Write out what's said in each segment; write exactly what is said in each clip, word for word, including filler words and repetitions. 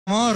Amor.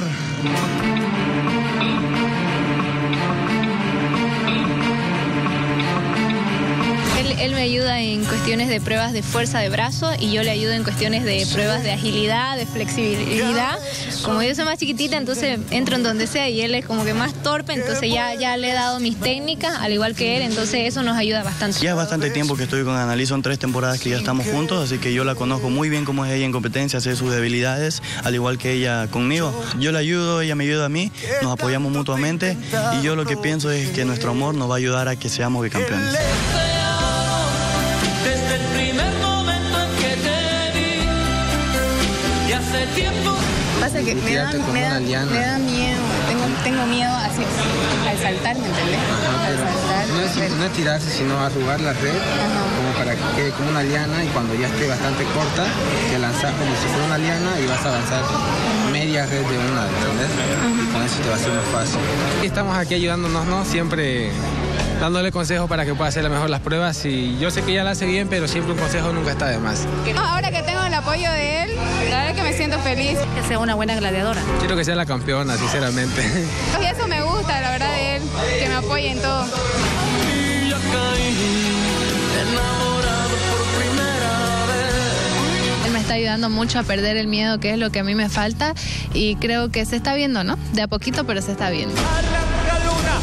Él, él me ayuda en cuestiones de pruebas de fuerza de brazo y yo le ayudo en cuestiones de pruebas de agilidad, de flexibilidad. Como yo soy más chiquitita, entonces entro en donde sea y él es como que más torpe, entonces ya, ya le he dado mis técnicas, al igual que él, entonces eso nos ayuda bastante. Ya es bastante tiempo que estoy con Annalise, son tres temporadas que ya estamos juntos, así que yo la conozco muy bien cómo es ella en competencia, sé sus debilidades, al igual que ella conmigo. Yo la ayudo, ella me ayuda a mí, nos apoyamos mutuamente y yo lo que pienso es que nuestro amor nos va a ayudar a que seamos bicampeones. Desde el primer momento en que te vi, y hace tiempo. Pasa que me da, me, da, me da miedo, tengo, tengo miedo así, al saltar, ¿me entendés? Ajá, al saltar. No es, no es tirarse, sino arrugar la red, ajá, como para que quede como una liana y cuando ya esté bastante corta, te lanzas como si fuera una liana y vas a avanzar media red de una, ¿entendés? Ajá. Y con eso te va a ser más fácil. Estamos aquí ayudándonos, ¿no? Siempre dándole consejos para que pueda hacer mejor las pruebas y yo sé que ella la hace bien, pero siempre un consejo nunca está de más. Ahora que tengo el apoyo de él, la verdad es que me siento feliz. Que sea una buena gladiadora. Quiero que sea la campeona, sinceramente. Y eso me gusta, la verdad, de él, que me apoye en todo. Y ya caí, enamorado por primera vez. Él me está ayudando mucho a perder el miedo, que es lo que a mí me falta, y creo que se está viendo, ¿no? De a poquito, pero se está viendo. Arranca Luna.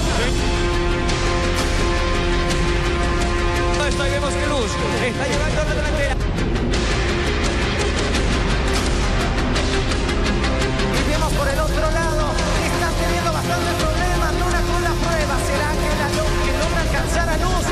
Ahí vemos que Luz está llevando a la delantera. Y vemos por el otro lado, están teniendo bastantes problemas. Luna con la prueba. ¿Será que la que logra alcanzar a Luz?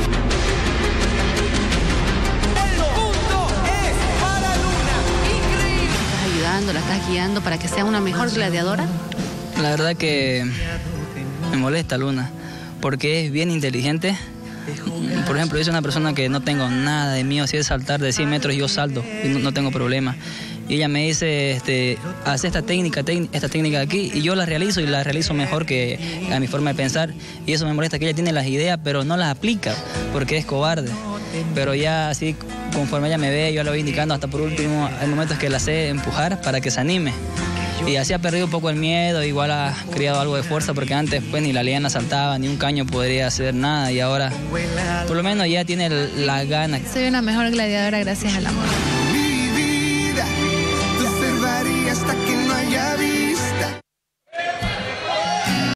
El punto es para Luna. Increíble. ¿Estás ayudando, la estás guiando para que sea una mejor gladiadora? La verdad que me molesta Luna, porque es bien inteligente. Por ejemplo, yo soy una persona que no tengo nada de miedo, si es saltar de cien metros yo salto y no, no tengo problema. Y ella me dice, este, haz esta técnica, esta técnica aquí, y yo la realizo y la realizo mejor que a mi forma de pensar. Y eso me molesta, que ella tiene las ideas, pero no las aplica, porque es cobarde. Pero ya así, conforme ella me ve, yo la voy indicando, hasta por último, hay momentos que la sé empujar para que se anime. Y así ha perdido un poco el miedo, igual ha creado algo de fuerza, porque antes pues ni la liana saltaba, ni un caño podría hacer nada, y ahora por lo menos ya tiene la gana. Soy una mejor gladiadora gracias al amor.